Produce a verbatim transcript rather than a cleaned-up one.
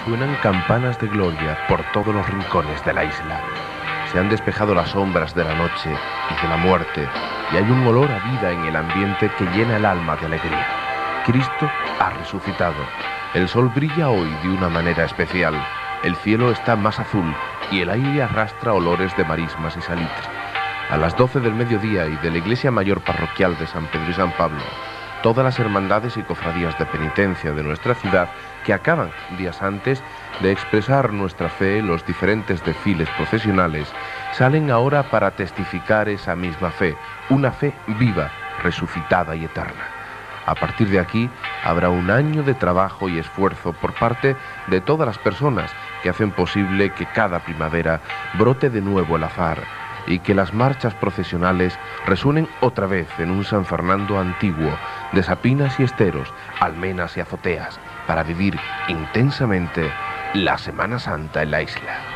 Suenan campanas de gloria por todos los rincones de la isla. Se han despejado las sombras de la noche y de la muerte, y hay un olor a vida en el ambiente que llena el alma de alegría. Cristo ha resucitado. El sol brilla hoy de una manera especial. El cielo está más azul y el aire arrastra olores de marismas y salitre. A las doce del mediodía y de la iglesia mayor parroquial de San Pedro y San Pablo, todas las hermandades y cofradías de penitencia de nuestra ciudad, que acaban días antes de expresar nuestra fe en los diferentes desfiles procesionales, salen ahora para testificar esa misma fe, una fe viva, resucitada y eterna. A partir de aquí habrá un año de trabajo y esfuerzo por parte de todas las personas que hacen posible que cada primavera brote de nuevo el azahar y que las marchas procesionales resuenen otra vez en un San Fernando antiguo, de sapinas y esteros, almenas y azoteas, para vivir intensamente la Semana Santa en la isla.